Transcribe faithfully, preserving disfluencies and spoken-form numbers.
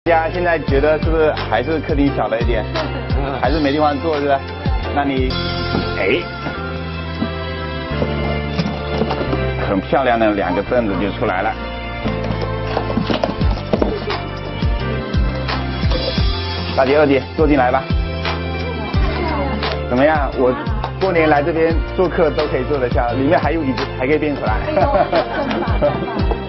大家现在觉得是不是还是客厅小了一点？还是没地方坐，是不是？那你，哎，很漂亮的两个凳子就出来了。大姐、二姐坐进来吧。怎么样？我过年来这边做客都可以坐得下，里面还有椅子，还可以变出来。